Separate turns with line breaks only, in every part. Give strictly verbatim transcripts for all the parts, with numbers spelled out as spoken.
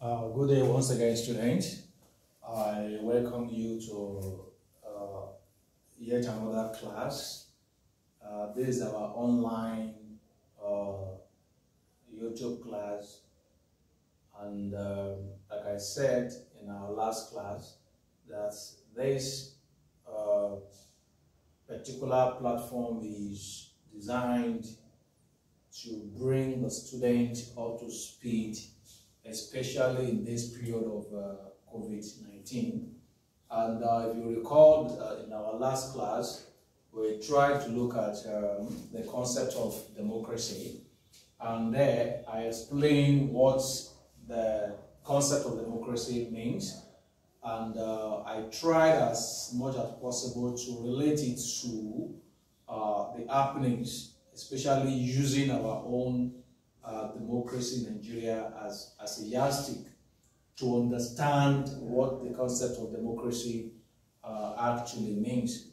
Uh, good day once again, students. I welcome you to uh, yet another class. Uh, this is our online uh, YouTube class, and um, like I said in our last class, that this uh, particular platform is designed to bring the student up to speed, especially in this period of uh, COVID nineteen. And uh, if you recall, uh, in our last class, we tried to look at um, the concept of democracy. And there, I explained what the concept of democracy means. And uh, I tried as much as possible to relate it to uh, the happenings, especially using our own Uh, democracy in Nigeria as, as a yardstick to understand what the concept of democracy uh, actually means.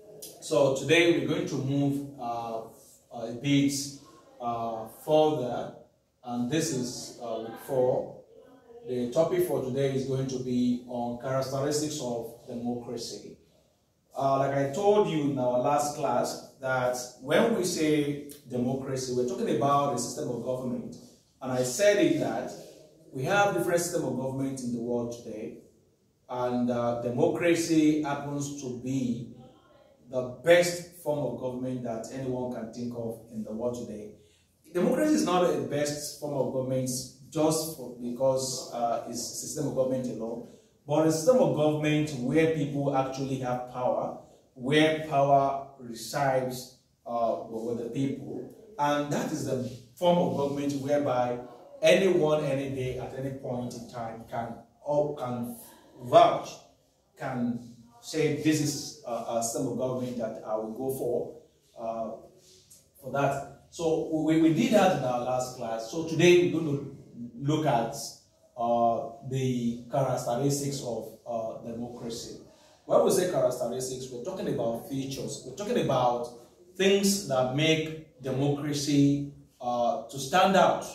So today we're going to move uh, a bit uh, further, and this is uh, week four. The topic for today is going to be on characteristics of democracy. Uh, like I told you in our last class, that when we say democracy, we're talking about a system of government. And I said it that we have different systems of government in the world today, and uh, democracy happens to be the best form of government that anyone can think of in the world today. Democracy is not the best form of government just for, because uh, it's a system of government alone, but a system of government where people actually have power, where power resides uh, with the people. And that is the form of government whereby anyone, any day, at any point in time, can, or can vouch, can say this is a, a system of government that I will go for, uh, for that. So we, we did that in our last class. So today we're going to look at Uh, the characteristics of uh, democracy. When we say characteristics, we're talking about features. We're talking about things that make democracy uh, to stand out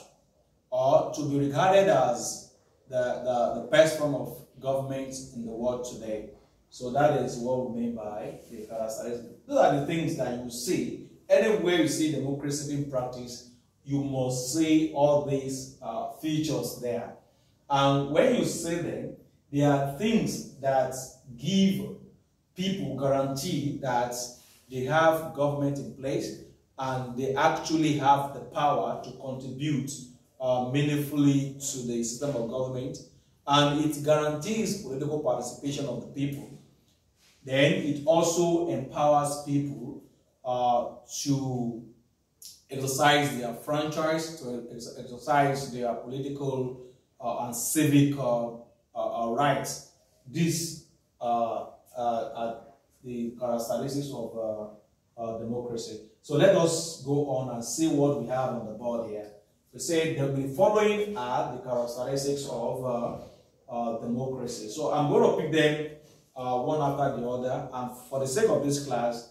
or to be regarded as the, the, the best form of government in the world today. So that is what we mean by the characteristics. Those are the things that you see. Anywhere you see democracy being practiced, you must see all these uh, features there. And when you say them, there are things that give people guarantee that they have government in place and they actually have the power to contribute uh, meaningfully to the system of government, and it guarantees political participation of the people. Then it also empowers people uh, to exercise their franchise, to ex exercise their political Uh, and civic uh, uh, uh, rights. These uh, uh, are the characteristics of uh, uh, democracy. So let us go on and see what we have on the board here. We say that the following are the characteristics of uh, uh, democracy. So I'm going to pick them uh, one after the other, and for the sake of this class,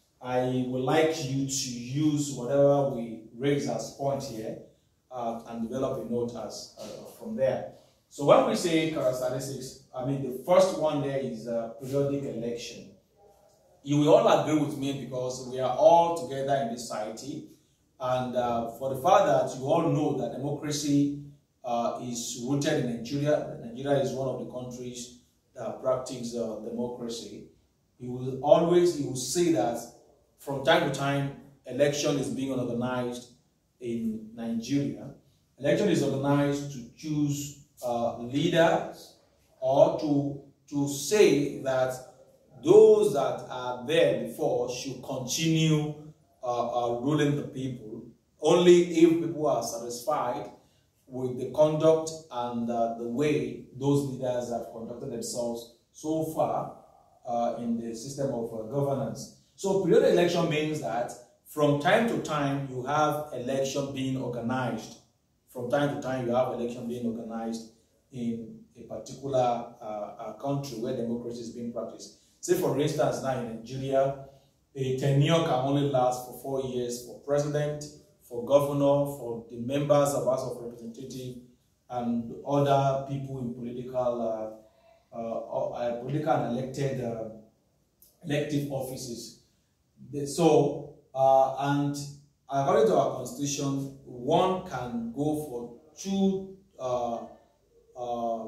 I would like you to use whatever we raise as point here Uh, and develop a note as uh, from there. So when we say characteristics, I mean the first one there is uh, periodic election. You will all agree with me because we are all together in this society, and uh, for the fact that you all know that democracy uh, is rooted in Nigeria. Nigeria is one of the countries that practice uh, democracy. You will always you will see that from time to time election is being organized in Nigeria. Election is organized to choose uh, leaders, or to, to say that those that are there before should continue uh, uh, ruling the people, only if people are satisfied with the conduct and uh, the way those leaders have conducted themselves so far uh, in the system of uh, governance. So periodic election means that from time to time, you have election being organized. From time to time, you have election being organized in a particular uh, uh, country where democracy is being practiced. Say, for instance, now in Nigeria, a tenure can only last for four years for president, for governor, for the members of House of Representatives, and other people in political, uh, uh, uh, political and elected uh, elective offices. So, uh, and according to our constitution, one can go for two uh, uh,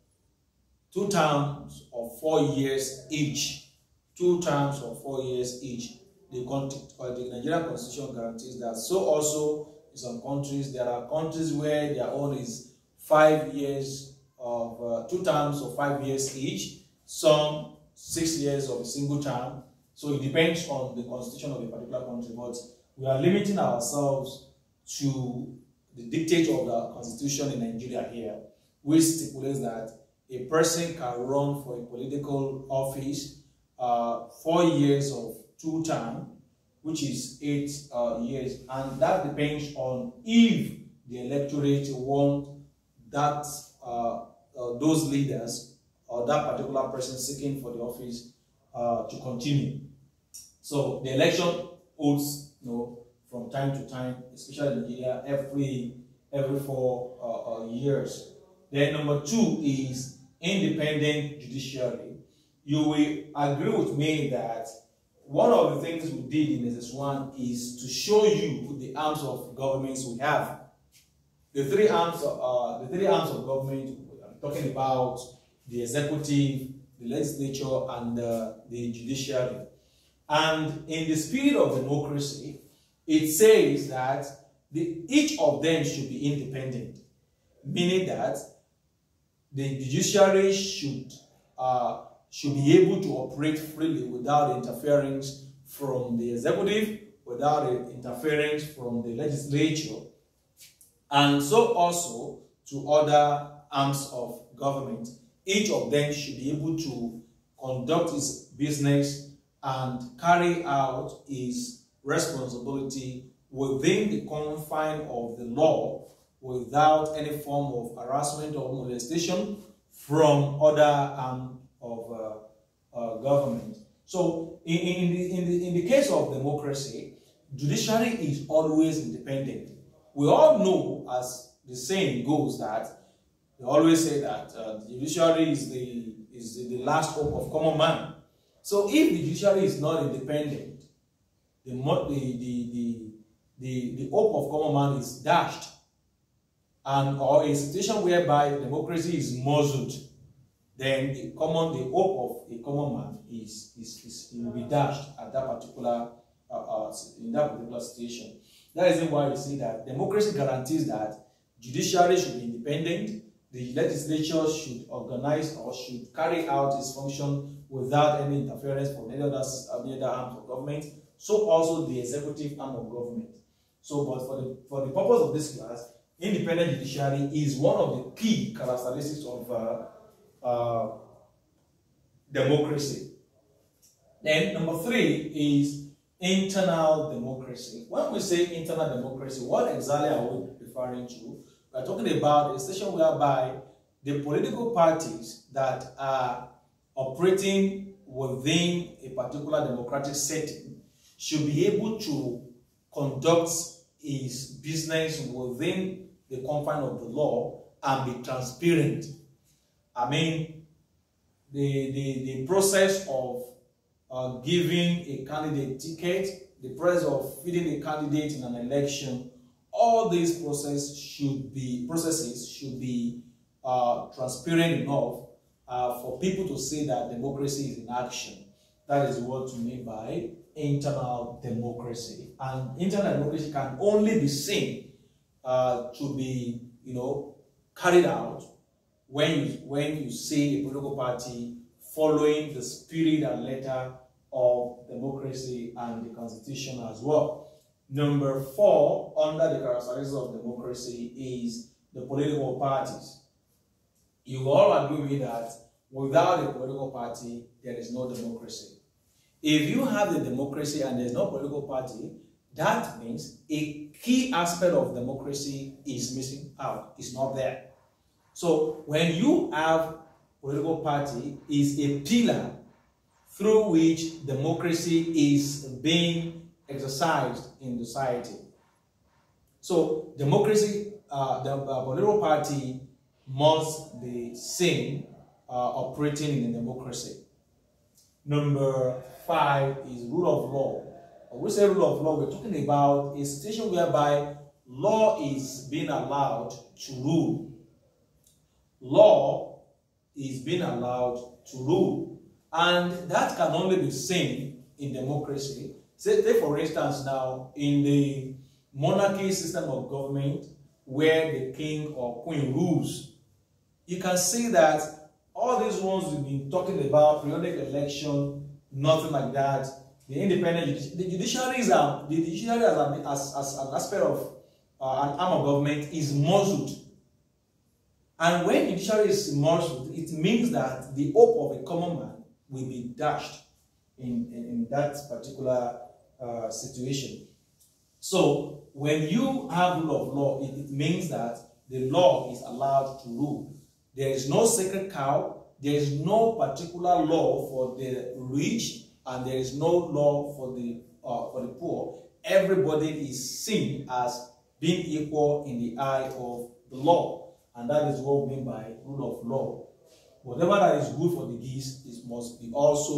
two terms of four years each. Two terms of four years each. The, uh, the Nigerian constitution guarantees that. So also in some countries, there are countries where their own is five years of uh, two terms of five years each. Some six years of a single term. So it depends on the constitution of a particular country, but we are limiting ourselves to the dictate of the constitution in Nigeria here, which stipulates that a person can run for a political office uh, four years of two term, which is eight uh, years, and that depends on if the electorate want that uh, uh, those leaders or that particular person seeking for the office uh, to continue. So the election holds, you know, from time to time, especially in Nigeria, every every four uh, uh, years. Then number two is independent judiciary. You will agree with me that one of the things we did in S S one is to show you the arms of governments we have. The three arms, of, uh, the three arms of government. I'm talking about the executive, the legislature, and uh, the judiciary. And in the spirit of democracy, it says that the, each of them should be independent, meaning that the judiciary should uh, should be able to operate freely without interference from the executive, without interference from the legislature, and so also to other arms of government. Each of them should be able to conduct its business and carry out its responsibility within the confine of the law without any form of harassment or molestation from other arms of uh, uh, government. So in, in, the, in, the, in the case of democracy, judiciary is always independent. We all know, as the saying goes, that they always say that uh, the judiciary is the, is the, the last hope of common man. So if the judiciary is not independent, the, the, the, the, the, the hope of common man is dashed. And or a situation whereby democracy is muzzled, then the common the hope of a common man is, is, is will be dashed at that particular uh, uh, in that particular situation. That is why you see that democracy guarantees that judiciary should be independent, the legislature should organize or should carry out its function without any interference from any other, any other arm of government, so also the executive arm of government. So, but for the, for the purpose of this class, independent judiciary is one of the key characteristics of uh, uh, democracy. Then number three is internal democracy. When we say internal democracy, what exactly are we referring to? We are talking about a situation whereby the political parties that are operating within a particular democratic setting should be able to conduct its business within the confine of the law and be transparent. I mean, the, the, the process of uh, giving a candidate ticket, the process of feeding a candidate in an election, all these processes should be processes should be uh, transparent enough uh, for people to say that democracy is in action. That is what we mean by internal democracy. And internal democracy can only be seen uh, to be, you know, carried out when you when you see a political party following the spirit and letter of democracy and the constitution as well. Number four, under the characteristics of democracy, is the political parties. You all agree with me that without a political party, there is no democracy. If you have the democracy and there is no political party, that means a key aspect of democracy is missing out, is not there. So when you have political party, is a pillar through which democracy is being exercised in society. So democracy, uh, the uh, political party must be seen uh, operating in a democracy. Number five is rule of law. When we say rule of law, we're talking about a situation whereby law is being allowed to rule. Law is being allowed to rule. And that can only be seen in democracy. Say, say for instance now, in the monarchy system of government, where the king or queen rules, you can see that all these ones we've been talking about, periodic election, nothing like that. The independent, the judiciary is a, the judiciary as an, as, as an aspect of uh, an arm of government is muzzled. And when judiciary is muzzled, it means that the hope of a common man will be dashed in, in, in that particular uh, situation. So when you have rule of law, it, it means that the law is allowed to rule. There is no sacred cow. There is no particular law for the rich, and there is no law for the uh, for the poor. Everybody is seen as being equal in the eye of the law, and that is what we mean by rule of law. Whatever that is good for the geese, it must be also